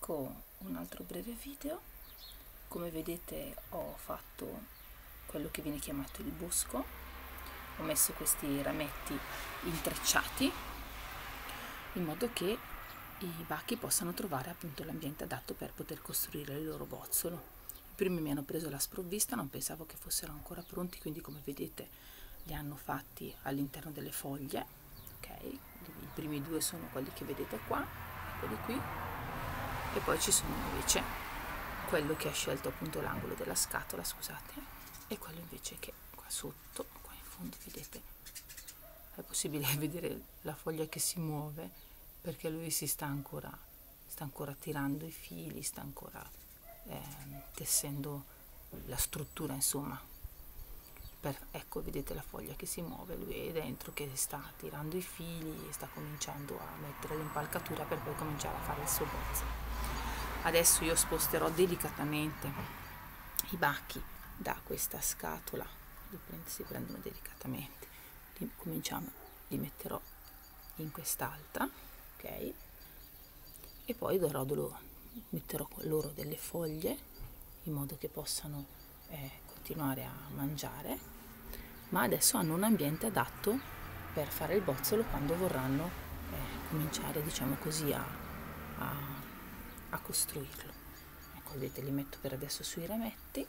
Ecco un altro breve video. Come vedete ho fatto quello che viene chiamato il bosco, ho messo questi rametti intrecciati in modo che i bachi possano trovare appunto l'ambiente adatto per poter costruire il loro bozzolo. I primi mi hanno preso la sprovvista, non pensavo che fossero ancora pronti, quindi come vedete li hanno fatti all'interno delle foglie, ok? I primi due sono quelli che vedete qua, eccoli qui, e poi ci sono invece quello che ha scelto appunto l'angolo della scatola, scusate, e quello invece che qua sotto, qua in fondo vedete, è possibile vedere la foglia che si muove perché lui sta ancora tirando i fili, sta ancora tessendo la struttura, insomma. Ecco, vedete la foglia che si muove, lui è dentro che sta tirando i fili e sta cominciando a mettere l'impalcatura per poi cominciare a fare il suo bozzo. Adesso io sposterò delicatamente i bachi da questa scatola, si prendono delicatamente, li metterò in quest'altra, ok? E poi metterò loro delle foglie in modo che possano continuare a mangiare, ma adesso hanno un ambiente adatto per fare il bozzolo quando vorranno cominciare, diciamo così, a costruirlo. Ecco, vedete, li metto per adesso sui rametti.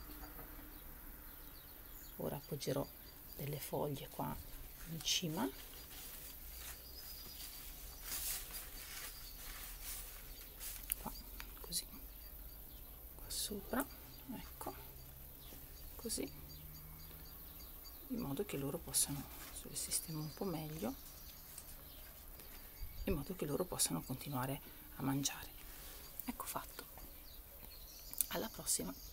Ora appoggerò delle foglie qua in cima, qua così, qua sopra, ecco, così, in modo che loro possano, sul sistema un po' meglio, in modo che loro possano continuare a mangiare. Ecco fatto. Alla prossima.